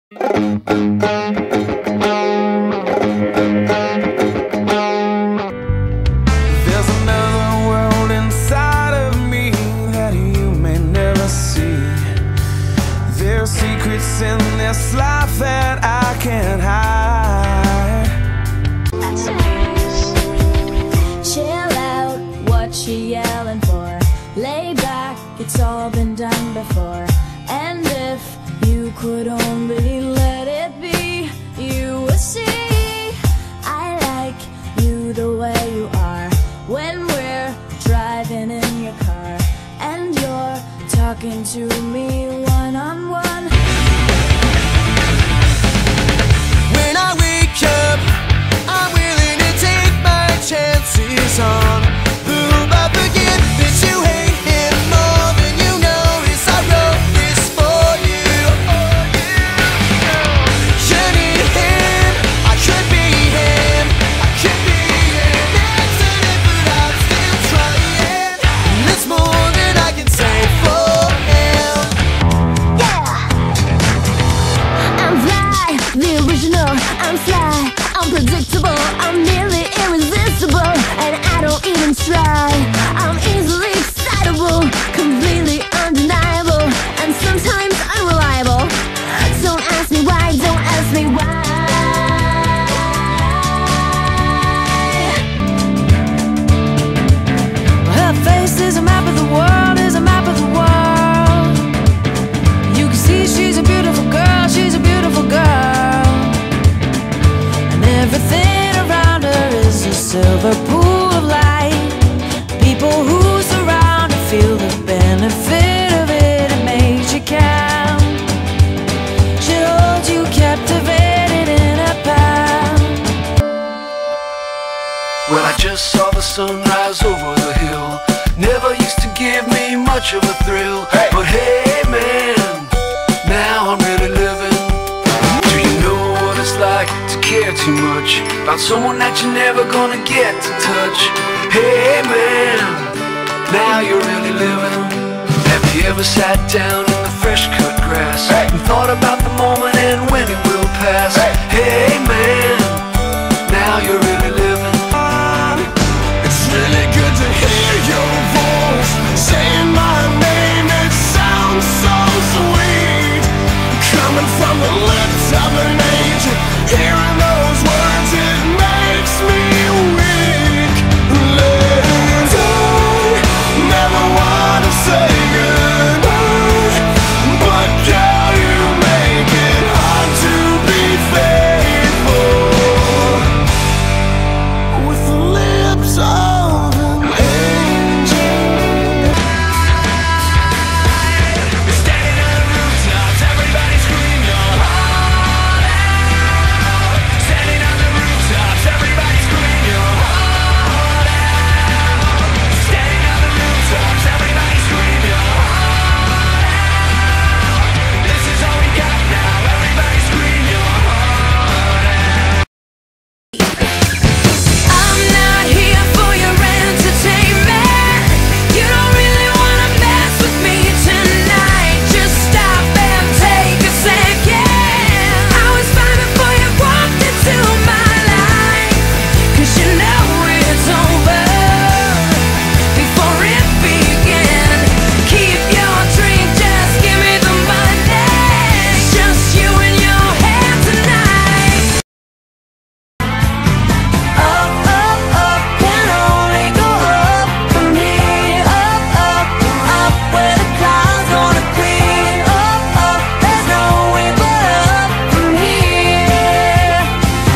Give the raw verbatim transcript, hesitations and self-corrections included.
There's another world inside of me that you may never see. There's secrets in this life that I can't hide. Chill out, what you yelling for? Lay back, it's all been done before. And if you could only let it be, you would see I like you the way you are. When we're driving in your car and you're talking to me one-on-one. When I wake up, I'm willing to take my chances on whom I forget that you hate him more than you notice. I wrote this for you. You need him, I could be him, I could be him. Next to it, but I'm still trying. It's more than I can say for him. Yeah! I'm fly, the original. I'm sly, unpredictable. I'm nearly irresistible, and I don't even try. I'm easily excitable, completely undeniable, and sometimes unreliable. Don't ask me why, don't ask me why. Her face is a map of the world, is a map of the world. You can see she's a beautiful girl, she's a beautiful girl. And everything around her is a silver pool of light. People who surround her feel the benefit of it, it makes you count. She holds you captivated in her palm. Well, I just saw the sunrise over the hill. Never used to give me much of a thrill. Hey. But hey man, now I'm really living. Do you know what it's like to care too much about someone that you're never gonna get to touch? Hey man, now you're really living. Have you ever sat down in the fresh cut grass hey. and thought about the moment and when it will pass? Hey, hey man, now you're really living. It's really good to hear your voice saying my name. It sounds so sweet, coming from the lips of an angel. Here